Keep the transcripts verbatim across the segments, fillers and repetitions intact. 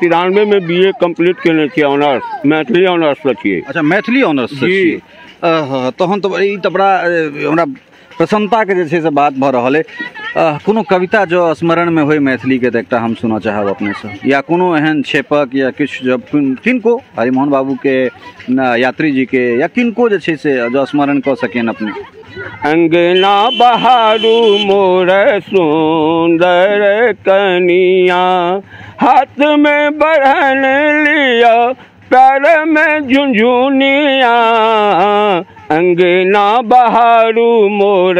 तिरानवे में B A complete केने छियै, ऑनर्स मैथिली ऑनर्स से छियै। अच्छा, मैथिली ऑनर्स से छियै, तहन तो ई तऽ बड़ा हमरा प्रसन्नता के जे छै से बात भऽ रहल है। कोनो कविता जो स्मरण में होय मैथिली के, एकटा हम सुनऽ चाहब अपने से, या कोनो एहन छेपक या किछु जब किनको हरिमोहन बाबू के, यात्री जी के, या किनको जे छै से जो स्मरण कऽ सकें अपने। अंगना बहारू मोर सुंदर कनिया, हाथ में बढ़न लिया पैर में झुंझुनिया, अंगना बहारू मोर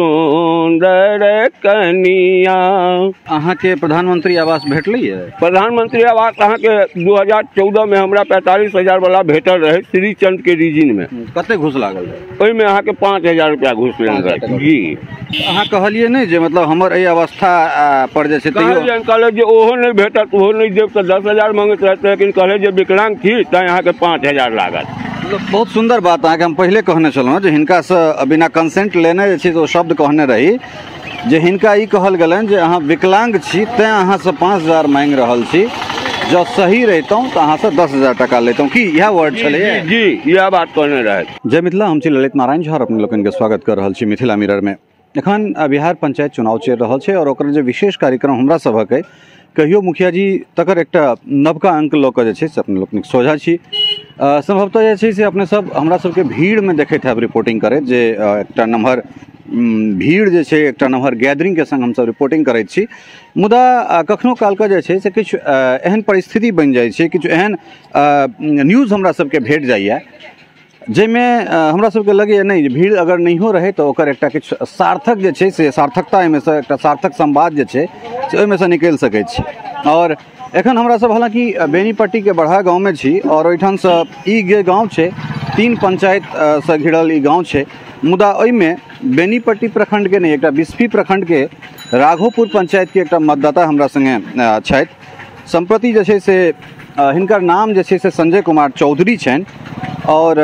सुंदर कनिया। अहाँ के प्रधानमंत्री आवास भेटलै? प्रधानमंत्री आवास अहाँ के दू हजार चौदह में हमरा पैंतालीस हजार वाला भेटल रहे श्रीचंद के रीजन में। कते घूस लागल? ओहि में अहाँ के पाँच हजार रुपया घूस लेने रहे। जी अहाँ कहलिए नहीं जे मतलब हमर एहि अवस्था पर जे छै तैयो कहले जे ओहो नहीं भेटत, ओहो नहीं देब तो दस हजार मांगत रहते, लेकिन कहले जे विकलांग थी तैं अहाँ के पाँच हजार लागत। बहुत सुंदर बात अहाँ के हम पहले कहने छलहुँ जे हिनका से बिना कंसेंट लेने जे छै ओ शब्द कहने रही जे हिनका ई कहल गेलनि जे अहाँ विकलांग छी तैं अहाँ से पाँच हजार मांगि रहल छी, जब सही रहितौं तो अहाँ से दस हजार टका लेतौं। की यह वर्ड छलै? जी यह बात कहने रहे। जय मिथिला, हम छी ललित नारायण झा, अपने लोगन के स्वागत कर रहल छी मिथिला मिरर में। एखन बिहार पंचायत चुनाव चलि रहल छै और ओकर जे विशेष कार्यक्रम हमरा सभक है, कहियो मुखिया जी तकर एकटा नवका अंक लऽ कऽ जे छै से अपने लोकनिक सोझा छी। संभवतः जे छै से अपने सब हमरा सबके भीड़ में देखैत हैब रिपोर्टिंग करैत, जे एकटा नम्हर भीड़ जे छै, एकटा नम्हर गैदरिंग के संग हमसब रिपोर्टिंग करैत छी। मुदा कखनो कालके जे छै से किछु एहन परिस्थिति बनि जाइ छै, किछु एहन न्यूज़ हमरा सबके भेट जाइए जाहिमें हमरा सबके लगैए नहीं जे भीड़ अगर नहियो रहे तो ओकर एकटा किछु सार्थक जे छै से सार्थकता एहिमे से एकटा सार्थक संवाद जे छै से ओहिमे से निकलि सकै छै। और एखन हमरा सब हालांकि बेनीपट्टी के बड़ा गाँव में छी और ओहिठाम से ई जे गाँव छै तीन पंचायत से घिरल ई गाँव छै, मुदा ओहिमे बेनीपट्टी प्रखंड के नहीं एकटा बिस्फी प्रखंड के राघोपुर पंचायत के एकटा मतदाता हमरा संगे छथि। संप्रति जे छै से हिनकर नाम जे छै से संजय कुमार चौधरी छनि और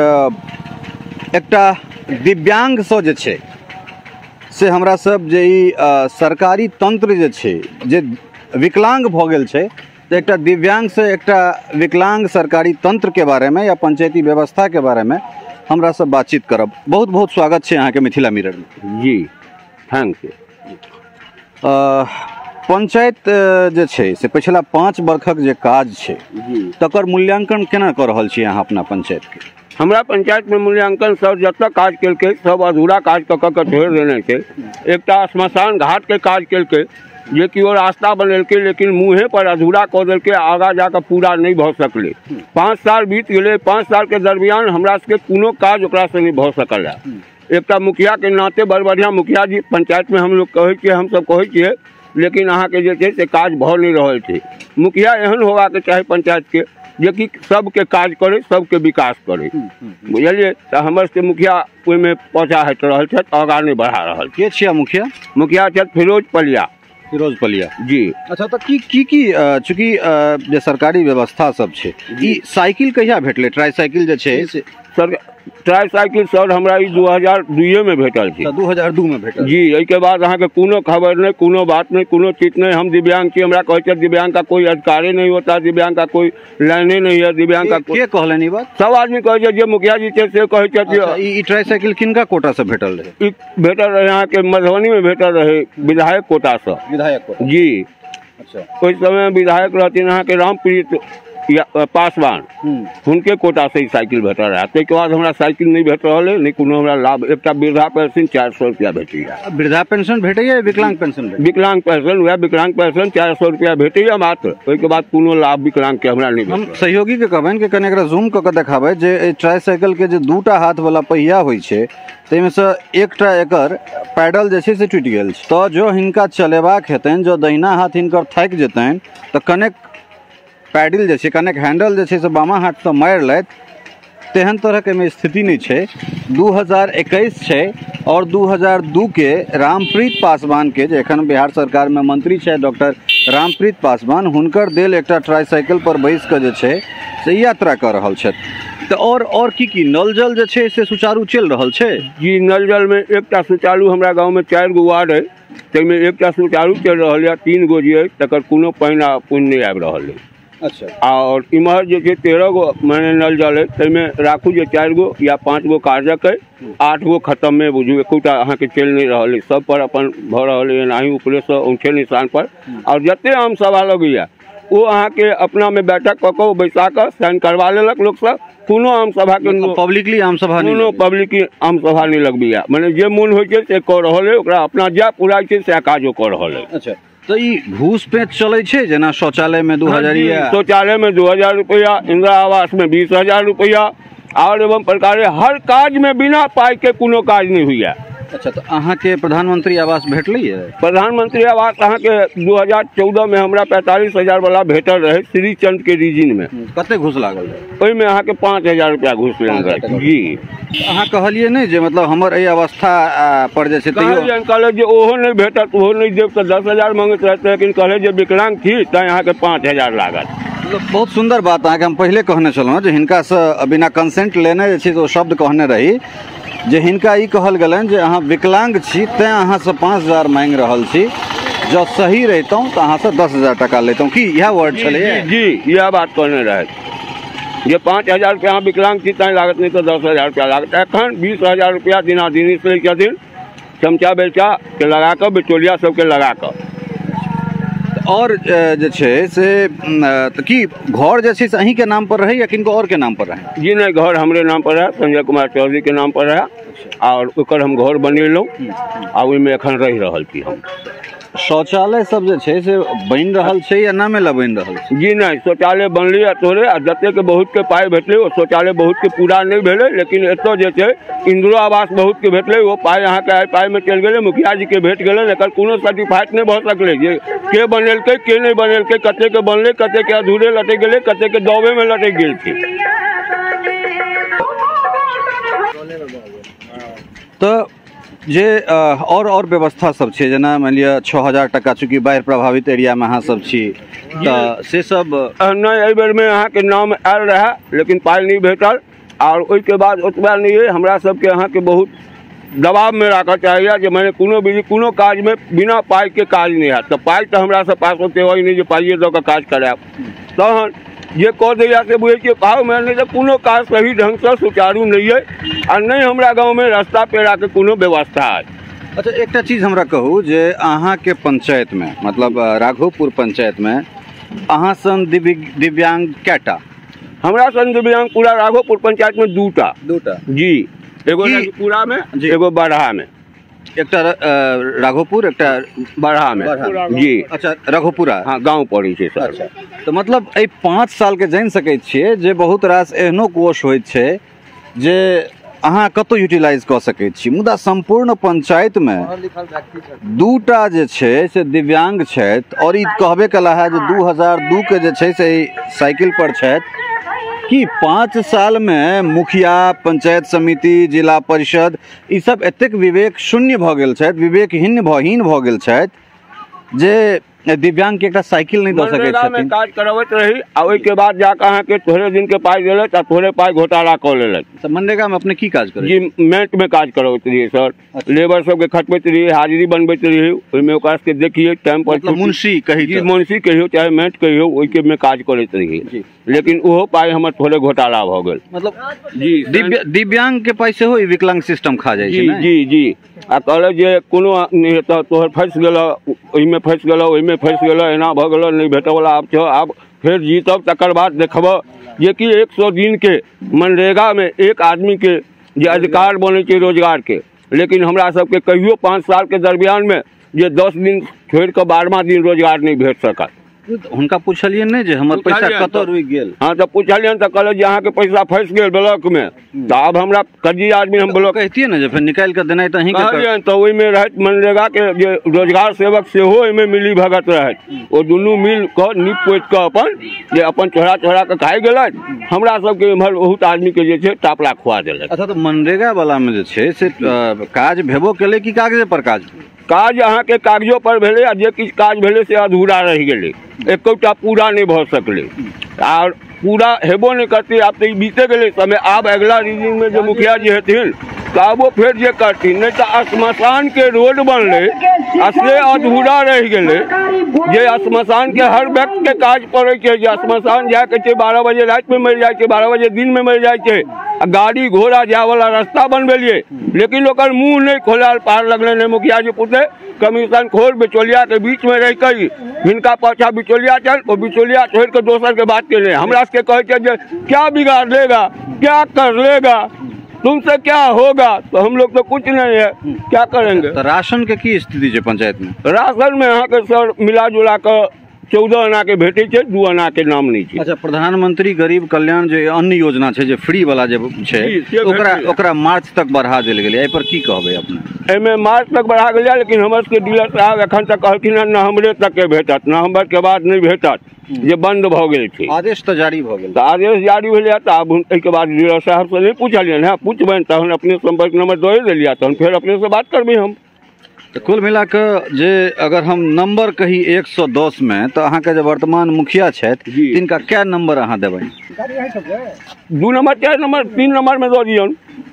एकटा दिव्यांग से जे छै से हमरा सब जे ई सरकारी तंत्र जे छै जे विकलांग भऽ गेल छै, तो एकटा दिव्यांग से एकटा विकलांग सरकारी तंत्र के बारे में या पंचायती व्यवस्था के बारे में हमरा सब बातचीत करब। बहुत बहुत स्वागत छै अहाँ के मिथिला मिरर में। जी थैंक यू। पंचायत जे छै से पिछला पाँच वर्षक जे काज छै तकर मूल्यांकन केना कर रहल छी अहाँ अपना पंचायत के? हमरा पंचायत में मूल्यांकन सब जतऽ काज केलकै सब अधूरा काज कऽ कऽ छोड़ि देने छै। एकटा श्मशान घाट के काज केलकै जे कि ओ रास्ता बनेलकै, लेकिन मुँहे पर अधूरा कऽ देलकै, आगाँ जाकर पूरा नहीं भऽ सकलै। पाँच साल बीत गेलै, पाँच साल के दरमियान हमरा सबके कोनो काज ओकरा से नहीं भऽ सकल है। एकटा मुखिया के नाते बड़ बढ़िया मुखिया जी पंचायत में हम लोग कहै छियै, हम सब कहै छियै, लेकिन अहाँ के जे छै से काज भऽ नहीं रहल छै। मुखिया एहन होगा के चाही पंचायत के जे कि सबके काज करे, सबके विकास करे, बुझलिए। तो हमर सबके मुखिया ओहिमे पाछा हट रहल छथि, आगाँ नहीं बढ़ा रहल। के छियै मुखिया? मुखिया छथि फिरोज पलिया। फिरोज पलिया जी। अच्छा, तो की की की चूँकि जे सरकारी व्यवस्था सब छै, ई साइकिल कहिया भेटलै? ट्राईसाइकिल जे छै से सर ट्राईसाइकिल सर हमरा ई दू हजार दुइये में भेटल छै। दू हजार दू में भेटल जी। एहि के बाद अहाँ के कोनो खबर नहीं, कोनो बात नहीं, कोनो चीज नहीं। हम दिव्यांग छी, हमरा कहै छै दिव्यांग का कोई अधिकार नहीं होता, दिव्यांग का कोई लाइने नहीं है, दिव्यांग का के कहलन ई बात? सब आदमी कहै छै, जे मुखिया जी छै से कहै छै। ई ट्राईसाइकिल किनका कोटा से भेटल रहे? ई भेटल रहे अहाँ के मधुबनी में भेटल रहे विधायक कोटा से। विधायक कोटा? जी। अच्छा। ओहि समय विधायक रहथिन अहाँ के रामप्रीत पासवान, उनके कोटा से साइकिल भेट रहा। ताहिके बाद हमरा साइकिल नहीं भेट रहा है, नहीं कोनो हमरा लाभ। एकटा वृद्धा पेंशन चार सौ रुपया भेटैया। वृद्धा पेंशन भेटैया? विकलांग पेंशन? विकलांग पेंशन, वह विकलांग पेंशन चार सौ रुपया भेटैया मात्र। ओहिके बाद कोनो लाभ विकलांग के हमरा नहीं। हम सहयोगी के कहबनि कि कने एकरा जूम कऽ के देखाबै जे ट्राईसाइकिल के जे दूटा हाथ वाला पहिया होइ छै ताहिमे से एकटा एकर पैडल जे छै से टूटि गेल छै। तो जो हिनका चलेबाक हेतनि, जो दहिना हाथ हिनकर थाकि जेतनि तऽ कनेक पैडल जे छै, कनेक हैंडल जे छै से बामा हाथ से मारि लैत, तेहन तरह के में स्थिति नहीं छै। दू हजार इक्कीस छै और दू हजार दू के रामप्रीत पासवान के जे एखन बिहार सरकार में मंत्री छै डॉक्टर रामप्रीत पासवान, हुनकर देल एकटा ट्राईसाइकिल पर बैस के जे छै से यात्रा कर रहल छथि। तो और और की की नल जल जे छै से सुचारू चल रहल छै? जी, नल जल में एकटा सुचारू हमरा गाँव में चारि गो वार्ड है, ताहिमे एकटा सुचारू चल रहल है, तीन गो जे है तकर कोनो पानि पुण्य नहीं आबि रहल है। अच्छा और इमहर जो है तेरह गो मैंने नल जल है तमें राखू जो चार गो या पाँच गो कार्यक है, आठ गो खत्म में बुझू एकोटा अहाँ के चल नहीं रहा है, सब पर अपन भ रहा है एनाही ऊपरे से ऊँचे निशान पर। और जिते आम सभा लगे वो अहाँ के अपना में बैठक कऽ के बैसा कर साइन करवा लेलक लोग सब। कोनो आम सभा के पब्लिकली आम सभा कोनो पब्लिकली आम सभा नहीं लगबी है, मैंने जे मन हो कऽ रहा है ओकरा अपना जा पूरा से काजो कऽ रहा है। अच्छा तो ये घूस पेंच चले छे जना शौचालय में दो हजार शौचालय में दो हजार रुपया, इंदिरा आवास में बीस हजार रुपया और एवं प्रकार हर काज में बिना पाई के कोनो काज नहीं हुई है। अच्छा तो अहाँ के प्रधानमंत्री आवास भेटल है? प्रधानमंत्री आवास अहाँ के दो हजार चौदह में हमरा पैंतालीस हजार वाला भेटल रहे श्रीचंद के रीजन में। कते घूस लागल? ओहिमे अहाँ के पाँच हजार रुपया घूस लेलक जी। अहाँ कहलिए नहीं जे मतलब हमर ए अवस्था पर जे छै तैयो कहले जे ओहो नहीं भेटत ओहो नहीं देब तो दस हजार मांगत रहते, लेकिन कहले जे विकलांग थी तैं अहाँ के पाँच हजार लागत। मतलब बहुत सुंदर बात अहाँ के हम पहले कहने छलहुँ जे हिनका से बिना कंसेंट लेने जे छै तो शब्द कहने रही जे हिनका ई कहल गलन जे अहाँ विकलांग छी तैं अहाँ से पाँच हजार मांग रहल छी, जो सही रहतौ तो अहाँ से दस हजार टका लेतौ की यह वर्ड छले? जी यह बात कहने रहे जे पाँच हजार रुपया अहाँ विकलांग छी तैं लागत नहीं तो दस हजार रुपया लागत। एखन बीस हजार रुपया दिना दिन से छथिन चमचा बेलचा के लगा कर बिचौलिया सबके लगा कर। और जे छै से तो की घर जे छै से अहीं के नाम पर रहे या किनको और के नाम पर रहे? जी नहीं, घर हमरे नाम पर है, संजय कुमार चौधरी के नाम पर है और ओकर हम घर बनेलहुँ आ ओहिमे एखन रहि रहल छी हम। शौचालय सब जे छै से बन रहल छै या नामे ला बन रहल छै? जी नहीं, शौचालय बनलै आ तोरे आ जते के बहुत के पाई भेटलै ओ शौचालय बहुत के पूरा नहीं भेलै, लेकिन एतऽ जे छै इंदिरा आवास बहुत के भेटलै वो पाई अहाँ के आई पाई में चल गेलै, मुखिया जी के भेट गेलै, एकर कोनो सर्टिफाइड नहीं भऽ सकलै जे के बनेलकै के नहीं बनेलकै, कते के बनलै कते के अधूरे लटक गेलै कते के दौबे में लटक गेल छै। तो जे और और व्यवस्था सब छै जेना मान लिया छः हजार टका चूँकि बाढ़ि प्रभावित एरिया में अहाँ सब छी तो से सब नहीं एहि बेर में अहाँ के नाम आयल रहा लेकिन पाई नहीं भेटल और उसके बाद ओतबा नहीं है, हमरा सबके अहाँ के बहुत दबाव में रखा चाहिए जे मैंने कोनो भी कोनो काज में बिना पाई के काज नहीं है, तो पाई तो हमरा से पास होते हो नहीं जो पाइए दऽ के काज करायब तहन ये कह दैया से बुझे कि पाओ में नहीं तो कोनो काज सही ढंग से सुचारू नहीं है और नहीं हमरा गाँव में रास्ता पेड़ा के कोनो व्यवस्था है। अच्छा एक चीज हमरा कहू जे अहाँ के पंचायत में मतलब राघोपुर पंचायत में अहाँ सन दिव्यांग कैटा? हमरा सन दिव्यांग पूरा राघोपुर पंचायत में दूटा दूटा जी, एगो पूरा में एगो बरहा में, एक राघोपुर एक बरहा में जी। अच्छा राघोपुरा हाँ गाँव पड़े छै सर। अच्छा तो मतलब ए पाँच साल के जान सकै छियै जे बहुत रास एहनो कोष होइत छै जे अहाँ कतौ यूटिलाइज कऽ सकै छी, मुदा संपूर्ण पंचायत में दूटा जे छै से दिव्यांग छथि और ई कहबे कला है जे दू हजार दू के जे छै से साइकिल पर छथि कि पाँच साल में मुखिया पंचायत समिति जिला परिषद ई सब एतेक विवेक शून्य भऽ गेल छथि, विवेकहीन भहीन भऽ गेल छथि जे दिव्यांग के एक साइकिल नहीं दऽ सकै छथिन। में काज करबैत रही आ ओहि के बाद जाके अहाँ के थोड़े दिन के पाई देलक आ थोड़े पाई घोटाला कऽ लेलक। मनरेगा में अपने की काज करै जी? मेंट में काज करबैत रहिए सर। अच्छा। लेबर सबके खटबैत रहिए, हाजिरी बनबैत रहिए, ओहिमे ओकरा सबके देखिए टाइम पर मतलब मुंशी कही जी मुंशी कहियो चाहे मेंट कहियो ओहि के में काज करैत रहिए, लेकिन ओहो पाई हमर थोड़े घोटाला भऽ गेल। मतलब जी दिव्यांग के पाई से हो विकलांग सिस्टम खा जाए जी जी जी आ कहले जे कोनो नहीं हेतौ तोहर फंस गेल ओहिमे फंस गेल ओहिमे फंस गेल एना भऽ गेल नहीं भेटवला आब छौ आब फिर जीतब तकर बाद देखब जे कि एक सौ दिन के मनरेगा में एक आदमी के जे अधिकार बने छै रोजगार के, लेकिन हमरा सबके कहियो पाँच साल के दरमियान में जे दस दिन छोड़ के बारहवां दिन रोजगार नहीं भेट सकत। हुनका पूछलिए नहीं जे हमर पैसा कतौ रुकि गेल? हाँ तो पूछलियन तो कहले जे अहाँ के पैसा फंस गेल ब्लॉक में, तो अब हमरा कर्जी आदमी हम ब्लॉक कहतिए ना जे फिर निकाल के देनाइ तो अहीं के कहलियन तो ओहि में रहत मनरेगा के जे रोजगार सेवक सेहो एहिमे मिली भगत रहत, ओ दुनू मिल के नीप पोति के अपन जे अपन छोड़ा छोड़ा के खाइ गेलत, हमरा सबके एम्हर बहुत आदमी के जे छै टापला खुआ देलक। अच्छा तो मनरेगा वाला में जे छै से काज भेबो केले कि कागजे पर काज? काज अहाँ के कागजो पर भेले आ जे किछु काज भेले से अधूरा रह गेले, एकोटा पूरा नहीं भऽ सकले और पूरा हेबो नहीं करते। आब तो बीते गेले समय, आब अगला रीजन में जो मुखिया जी हेथिन तो वो फिर जे करती नहीं तो श्मशान के रोड बनले असले अधूरा रह गए जे श्मशान के हर व्यक्ति के काज पड़े जे श्मशान जाके बारह बजे रात में मिल जाए बारह बजे दिन में मिल जाए गाड़ी घोड़ा जाए वाला रास्ता बनबेलिए लेकिन लोग मुंह नहीं खोलाल पार लगने ने मुखिया जी पुते कमीशन खोल बिचौलिया के बीच में रह कर हिनका पाछा बिचौलिया चल और बिचौलिया छोड़ के दोसर के बात के लिए हमरा से कहे क्या बिगाड़ लेगा क्या कर लेगा तुमसे क्या होगा तो हम लोग तो कुछ नहीं है क्या करेंगे। तो राशन के की स्थिति है पंचायत में? राशन में यहाँ के सर मिला जुला कर चौदह आना के भेटे छे दू आना के नाम नहीं छे। अच्छा, प्रधानमंत्री गरीब कल्याण जो अन्न योजना छे जो फ्री वाला जो छे ओकरा ओकरा मार्च तक बढ़ा देल गेलै एहि पर की कहबे अपने? एमे मार्च तक बढ़ा गेलै लेकिन हमर के डीलर साहब एखन तक कहलखिन न हमरे तक के भेटत नवंबर के बाद नहीं भेटत जे बंद भ गेल छै। आदेश तो जारी भ गेल, तो आदेश जारी भेलै त आब एहि के बाद डीलर साहब से नहीं पूछलियन है पूछबैन तहन अपने संपर्क नंबर दे देलिया तहन फिर अपने से बात करबे हम। तो कुल मिला के जे अगर हम नंबर कही एक सौ दस में तो अहाँ के जो वर्तमान मुखिया छथि तिनका क्या नंबर अहाँ देबै? दू नंबर चार नंबर तीन नंबर में दो दियौन।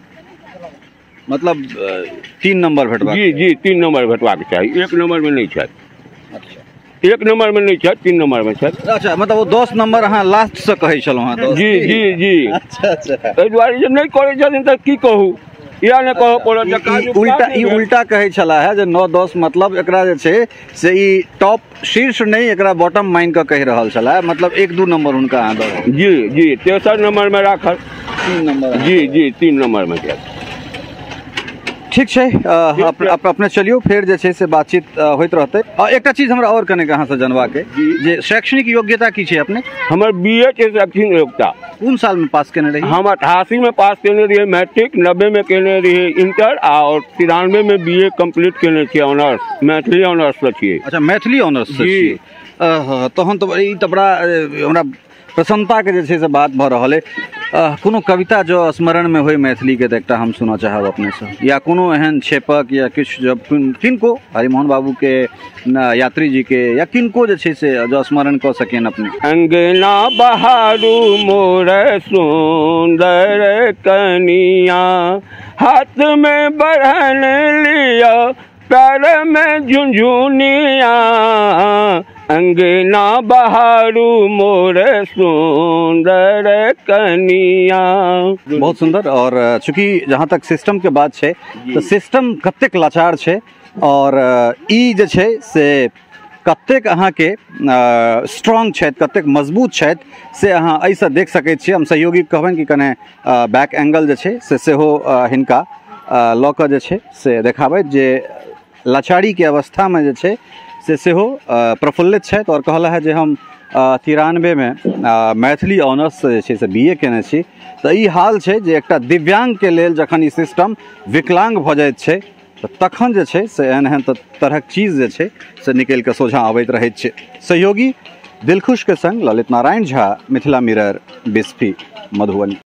मतलब तीन नंबर भेटबा? जी जी तीन नंबर भेटवा के चाहिए, एक नंबर में नहीं छथि। अच्छा, एक नंबर में नहीं छथि, तीन नंबर में छथि। अच्छा, मतलब वो दस नंबर अहाँ लास्ट से कहै छलहुँ हँ? जी जी जी। अच्छा अच्छा, एहि दुआरे जे नहीं करै छथिन त की कहू या ने कहो पड़त उल्टा ई उल्टा कहे छला है जे नौ दस मतलब एकरा जे छै से ई टॉप शीर्ष नहीं एकरा बॉटम माइन के कह रहल छला, मतलब एक दू नंबर उनका अहाँ दो? जी जी तेसर नंबर में राखल। तीन नंबर? जी जी तीन नंबर में। ठीक है, अप, अप, अपने चलियो फिर जे छै से बातचीत होइत रहते। एक चीज हमरा और कने कहाँ से जानवा के जे शैक्षणिक योग्यता की छै अपने? हमर बीए के शैक्षणिक योग्यता। कौन साल में पास केने रही? हम अठासी में पास केने रहिए मैट्रिक, नब्बे में केने रहिए इंटर और तिरानवे में बीए कंप्लीट केने छियै ऑनर्स, मैथिली ऑनर्स से छियै। अच्छा, मैथिली ऑनर्स से छियै तहन तो ई त बड़ा हमरा प्रसन्नता के जे छै से बात भ रहल है। कोनो कविता जो स्मरण में होय मैथिली के एकटा हम सुना चाहब अपने से, या कोनो एहन छेपक या किछ जब किनको हरिमोहन बाबू के यात्री जी के या किनको जे छै से जो स्मरण क सकेन अपने? अंगना बहारू मोर सुंदर कनिया हाथ में बढ़न लिया पैर में झुंझुनिया अंगना बहारू मोर सुंदर कनिया। बहुत सुंदर। और चूंकि जहाँ तक सिस्टम के बात है तो सिस्टम कतेक लाचार है और ई जे छै से कतेक अहाँ के स्ट्रॉन्ग छथि कतेक मजबूत छथि से अहाँ ऐसा देख सकैत छियै। हम सहयोगी कहबनि कि कने बैक एंगल जे छै से सेहो हिनका लऽ कऽ जे छै से देखाबैत जे लाचारी के अवस्था में जे छै से सेहो प्रफुल्लित छथि और कहला है जे हम तिरानवे में मैथिली ऑनर्स से जे छै से बी ए केने छी। तो ई हाल छै जे एकटा दिव्यांग के लेल जखन ई सिस्टम विकलांग भऽ जाइत छै तो तखन जे छै से एहन एहन तरहक चीज जे छै से निकलि कऽ सोझा अबैत रहैत छै। सहयोगी दिलखुश के संग ललित नारायण झा, मिथिला मिरर, बिस्फी, मधुबनी।